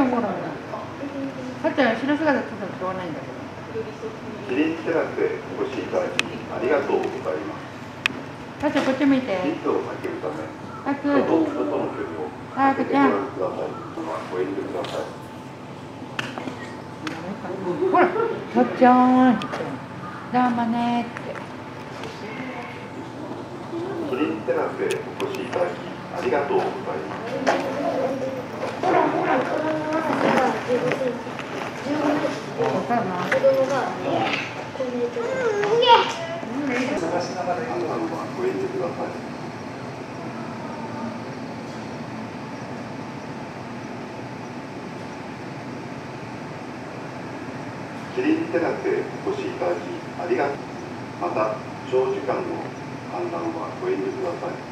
ゃんほら。はっちゃん後ろ姿ちょっとしょうがないんだけど。 キリンテラスへお越しいただきありがとうございます。 はっちゃんこっち向いて。 密を避けるため、 あく。 人と人との距離をあくちゃん。 ご覧ください。ご遠慮ください。 ほら、はっちゃんって。どうもねって。 キリンテラスへお越しいただきありがとうございます。 わかるな。 探しながらご遠慮ください。キリンテラスへお越しいただきありがとう。また長時間の観覧はご遠慮ください。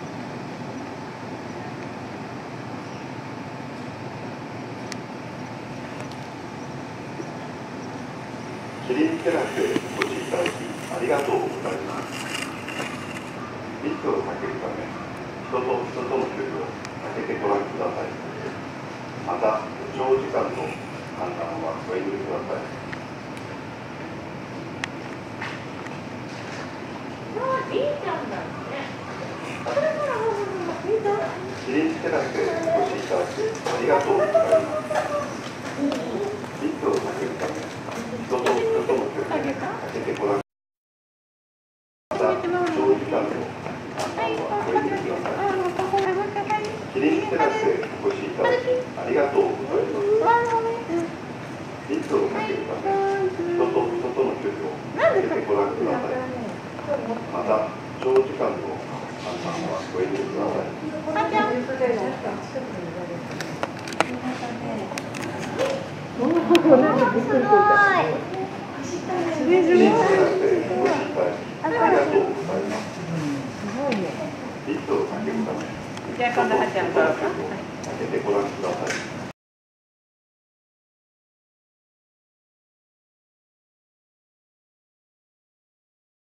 キリンテラスへお越しいただきありがとうございます。密を避けるため、人と人との距離を空けてご覧ください。また長時間の観覧はご遠慮ください。キリンテラスへお越しいただきありがとうございます。密を避けるため、人と人との距離を空けてご覧ください。また長時間の観覧はご遠慮ください。キリンテラスへお越しいただきありがとうございます。密を避けるため、人と人との距離を空けてご覧ください。また長時間の観覧はご遠慮ください。キリンテラスへお越しいただきありがとうございます。密を避けるため、人と人との距離を空けてご覧ください。